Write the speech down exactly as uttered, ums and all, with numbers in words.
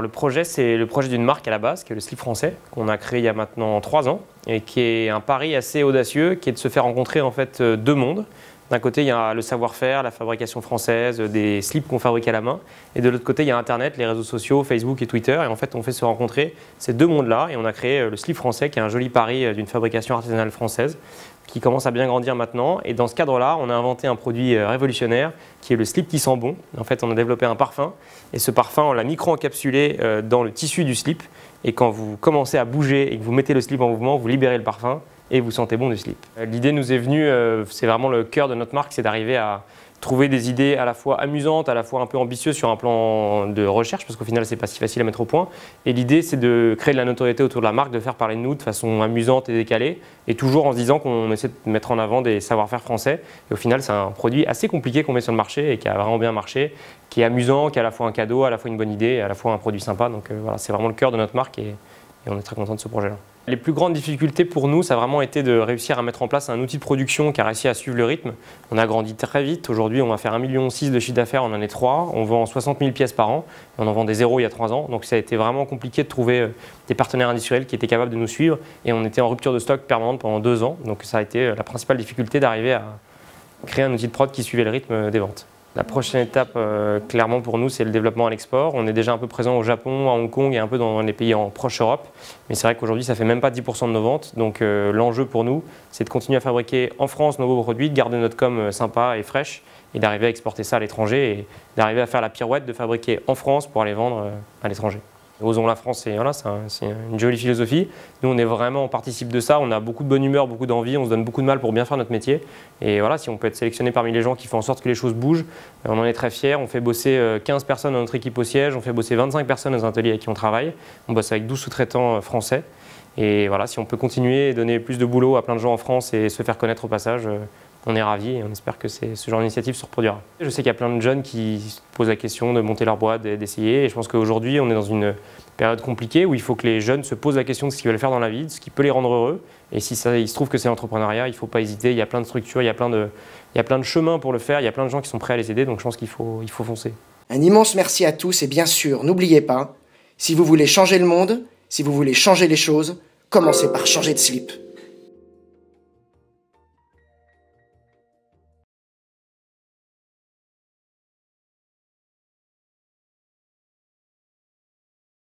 Le projet, c'est le projet d'une marque à la base, qui est le Slip Français, qu'on a créé il y a maintenant trois ans, et qui est un pari assez audacieux, qui est de se faire rencontrer en fait deux mondes. D'un côté, il y a le savoir-faire, la fabrication française, des slips qu'on fabrique à la main. Et de l'autre côté, il y a Internet, les réseaux sociaux, Facebook et Twitter. Et en fait, on fait se rencontrer ces deux mondes-là. Et on a créé le Slip Français, qui est un joli pari d'une fabrication artisanale française, qui commence à bien grandir maintenant. Et dans ce cadre-là, on a inventé un produit révolutionnaire, qui est le slip qui sent bon. En fait, on a développé un parfum. Et ce parfum, on l'a micro-encapsulé dans le tissu du slip. Et quand vous commencez à bouger et que vous mettez le slip en mouvement, vous libérez le parfum et vous sentez bon du slip. L'idée nous est venue, euh, c'est vraiment le cœur de notre marque, c'est d'arriver à trouver des idées à la fois amusantes, à la fois un peu ambitieuses sur un plan de recherche, parce qu'au final, c'est pas si facile à mettre au point. Et l'idée, c'est de créer de la notoriété autour de la marque, de faire parler de nous de façon amusante et décalée, et toujours en se disant qu'on essaie de mettre en avant des savoir-faire français. Et au final, c'est un produit assez compliqué qu'on met sur le marché et qui a vraiment bien marché, qui est amusant, qui est à la fois un cadeau, à la fois une bonne idée, et à la fois un produit sympa. Donc euh, voilà, c'est vraiment le cœur de notre marque et, et on est très content de ce projet-là. Les plus grandes difficultés pour nous, ça a vraiment été de réussir à mettre en place un outil de production qui a réussi à suivre le rythme. On a grandi très vite. Aujourd'hui, on va faire un virgule six million de chiffre d'affaires, on en est trois. On vend soixante mille pièces par an et on en vendait zéro il y a trois ans. Donc ça a été vraiment compliqué de trouver des partenaires industriels qui étaient capables de nous suivre. Et on était en rupture de stock permanente pendant deux ans. Donc ça a été la principale difficulté d'arriver à créer un outil de prod qui suivait le rythme des ventes. La prochaine étape, euh, clairement pour nous, c'est le développement à l'export. On est déjà un peu présent au Japon, à Hong Kong et un peu dans les pays en proche Europe. Mais c'est vrai qu'aujourd'hui, ça ne fait même pas dix pour cent de nos ventes. Donc euh, l'enjeu pour nous, c'est de continuer à fabriquer en France nos beaux produits, de garder notre com sympa et fraîche et d'arriver à exporter ça à l'étranger et d'arriver à faire la pirouette de fabriquer en France pour aller vendre à l'étranger. Osons la France, c'est voilà, c'est une jolie philosophie. Nous, on est vraiment, on participe de ça. On a beaucoup de bonne humeur, beaucoup d'envie. On se donne beaucoup de mal pour bien faire notre métier. Et voilà, si on peut être sélectionné parmi les gens qui font en sorte que les choses bougent, on en est très fiers. On fait bosser quinze personnes dans notre équipe au siège. On fait bosser vingt-cinq personnes dans un atelier avec qui on travaille. On bosse avec douze sous-traitants français. Et voilà, si on peut continuer et donner plus de boulot à plein de gens en France et se faire connaître au passage, on est ravis et on espère que ce genre d'initiative se reproduira. Je sais qu'il y a plein de jeunes qui se posent la question de monter leur boîte, d'essayer. Et je pense qu'aujourd'hui, on est dans une période compliquée où il faut que les jeunes se posent la question de ce qu'ils veulent faire dans la vie, de ce qui peut les rendre heureux. Et si ça, il se trouve que c'est l'entrepreneuriat, il ne faut pas hésiter. Il y a plein de structures, il y a plein de, il y a plein de chemins pour le faire. Il y a plein de gens qui sont prêts à les aider. Donc je pense qu'il faut, il faut foncer. Un immense merci à tous et bien sûr, n'oubliez pas, si vous voulez changer le monde, si vous voulez changer les choses, commencez par changer de slip.